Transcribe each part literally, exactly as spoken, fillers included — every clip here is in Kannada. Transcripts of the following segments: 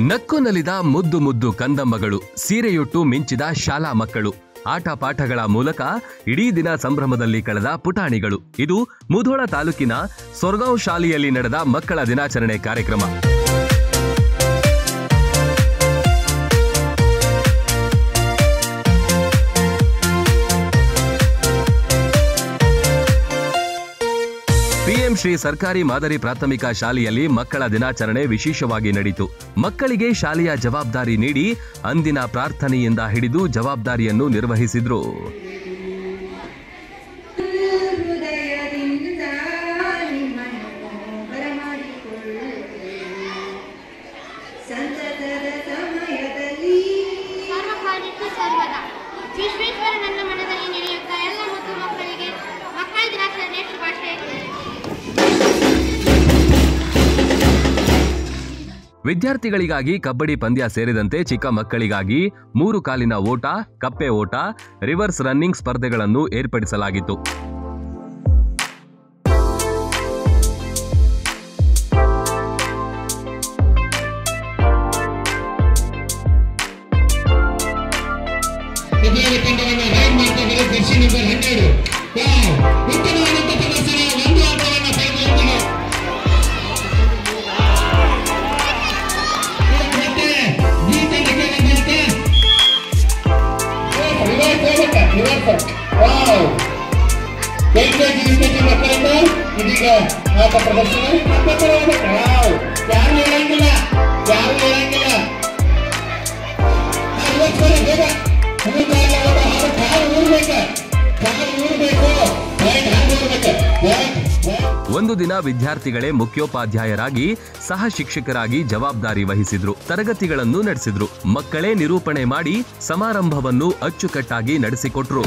ನಕ್ಕು ನಲಿದ ಮುದ್ದು ಮುದ್ದು ಕಂದಮ್ಮಗಳು, ಸೀರೆಯುಟ್ಟು ಮಿಂಚಿದ ಶಾಲಾ ಮಕ್ಕಳು, ಆಟ ಪಾಠಗಳ ಮೂಲಕ ಇಡೀ ದಿನ ಸಂಭ್ರಮದಲ್ಲಿ ಕಳೆದ ಪುಟಾಣಿಗಳು. ಇದು ಮುಧೋಳ ತಾಲೂಕಿನ ಸೊರಗಾಂವ್ ಶಾಲೆಯಲ್ಲಿ ನಡೆದ ಮಕ್ಕಳ ದಿನಾಚರಣೆ ಕಾರ್ಯಕ್ರಮ. ಪಿಎಂ ಶ್ರೀ ಸರ್ಕಾರಿ ಮಾದರಿ ಪ್ರಾಥಮಿಕ ಶಾಲೆಯಲ್ಲಿ ಮಕ್ಕಳ ದಿನಾಚರಣೆ ವಿಶೇಷವಾಗಿ ನಡೆಯಿತು. ಮಕ್ಕಳಿಗೆ ಶಾಲೆಯ ಜವಾಬ್ದಾರಿ ನೀಡಿ ಅಂದಿನ ಪ್ರಾರ್ಥನೆಯಿಂದ ಹಿಡಿದು ಜವಾಬ್ದಾರಿಯನ್ನು ನಿರ್ವಹಿಸಿದ್ರು. ವಿದ್ಯಾರ್ಥಿಗಳಿಗಾಗಿ ಕಬಡ್ಡಿ ಪಂದ್ಯ ಸೇರಿದಂತೆ ಚಿಕ್ಕ ಮಕ್ಕಳಿಗಾಗಿ ಮೂರು ಕಾಲಿನ ಓಟ, ಕಪ್ಪೆ ಓಟ, ರಿವರ್ಸ್ ರನ್ನಿಂಗ್ ಸ್ಪರ್ಧೆಗಳನ್ನು ಏರ್ಪಡಿಸಲಾಗಿತ್ತು. ಒಂದು ದಿನ ವಿದ್ಯಾರ್ಥಿಗಳೇ ಮುಖ್ಯೋಪಾಧ್ಯಾಯರಾಗಿ ಸಹ ಶಿಕ್ಷಕರಾಗಿ ಜವಾಬ್ದಾರಿ ವಹಿಸಿದ್ರು. ತರಗತಿಗಳನ್ನು ನಡೆಸಿದ್ರು. ಮಕ್ಕಳೇ ನಿರೂಪಣೆ ಮಾಡಿ ಸಮಾರಂಭವನ್ನು ಅಚ್ಚುಕಟ್ಟಾಗಿ ನಡೆಸಿಕೊಟ್ರು.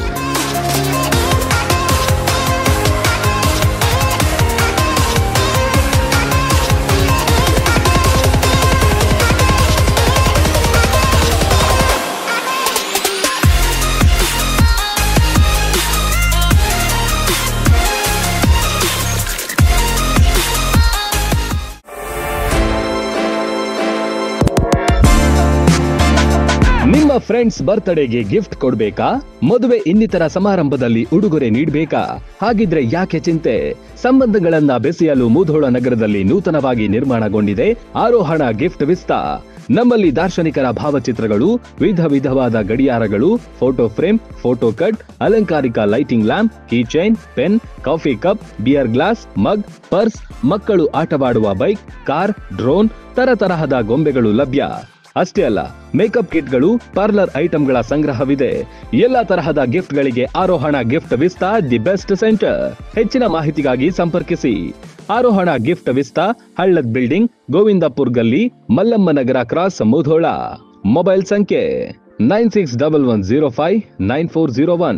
ನಿಮ್ಮ ಫ್ರೆಂಡ್ಸ್ ಬರ್ತ್ಡೇಗೆ ಗಿಫ್ಟ್ ಕೊಡ್ಬೇಕಾ? ಮದುವೆ ಇನ್ನಿತರ ಸಮಾರಂಭದಲ್ಲಿ ಉಡುಗೊರೆ ನೀಡಬೇಕಾ? ಹಾಗಿದ್ರೆ ಯಾಕೆ ಚಿಂತೆ? ಸಂಬಂಧಗಳನ್ನ ಬೆಸೆಯಲು ಮುಧೋಳ ನಗರದಲ್ಲಿ ನೂತನವಾಗಿ ನಿರ್ಮಾಣಗೊಂಡಿದೆ ಆರೋಹಣ ಗಿಫ್ಟ್ ವಿಸ್ತಾ. ನಮ್ಮಲ್ಲಿ ದಾರ್ಶನಿಕರ ಭಾವಚಿತ್ರಗಳು, ವಿಧ ವಿಧವಾದ ಗಡಿಯಾರಗಳು, ಫೋಟೋ ಫ್ರೇಮ್, ಫೋಟೋ ಕಟ್, ಅಲಂಕಾರಿಕ lighting lamp, key chain, pen, coffee cup, beer glass, mug, purse, ಮಕ್ಕಳು ಆಟವಾಡುವ ಬೈಕ್, ಕಾರ್, ಡ್ರೋನ್, ತರತರಹದ ಗೊಂಬೆಗಳು ಲಭ್ಯ. ಅಷ್ಟೇ ಅಲ್ಲ, ಮೇಕಪ್ ಕಿಟ್ಗಳು, ಪಾರ್ಲರ್ ಐಟಂಗಳ ಸಂಗ್ರಹವಿದೆ. ಎಲ್ಲಾ ತರಹದ ಗಿಫ್ಟ್ಗಳಿಗೆ Arohana gift Vista the best centre. ಹೆಚ್ಚಿನ ಮಾಹಿತಿಗಾಗಿ ಸಂಪರ್ಕಿಸಿ. ಆರೋಹಣ ಗಿಫ್ಟ್ ವಿಸ್ತಾ, ಹಳ್ಳದ್ ಬಿಲ್ಡಿಂಗ್, ಗೋವಿಂದಪುರ್ ಗಲ್ಲಿ, ಮಲ್ಲಮ್ಮ ನಗರ ಕ್ರಾಸ್, ಮುಧೋಳ. ಮೊಬೈಲ್ ಸಂಖ್ಯೆ nine six double one zero five nine four zero one.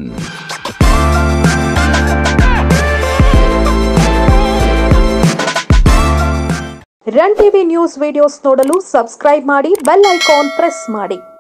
Run TV news videos ನೋಡಲು ಸಬ್ಸ್ಕ್ರೈಬ್ ಮಾಡಿ, ಬೆಲ್ ಐಕಾನ್ ಪ್ರೆಸ್ ಮಾಡಿ.